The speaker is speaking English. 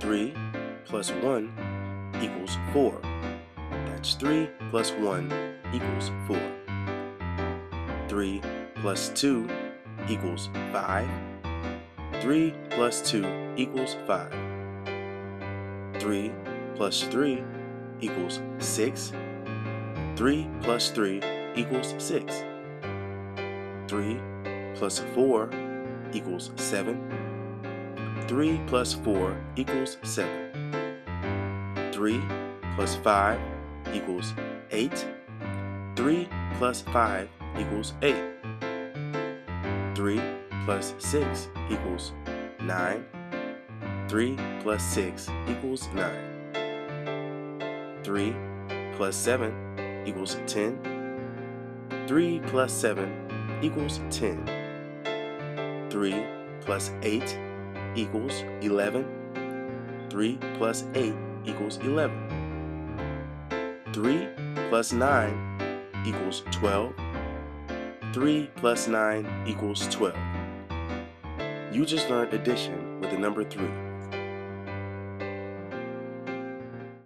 3 plus 1 equals 4. That's 3 plus 1 equals 4. 3 plus 2 equals 5. 3 plus 2 equals 5. 3 plus 3 equals 6. 3 plus 3 equals 6. 3 plus 4 equals 7. 3 plus 4 equals 7. 3 plus 5 equals 8. 3 plus 5 equals 8. 3 plus 6 equals 9. 3 plus 6 equals 9. 3 plus 7 equals 10. 3 plus 7 equals 10. 3 plus 8 equals 11. 3 plus 8 equals 11. 3 plus 9 equals 12. 3 plus 9 equals 12. You just learned addition with the number 3.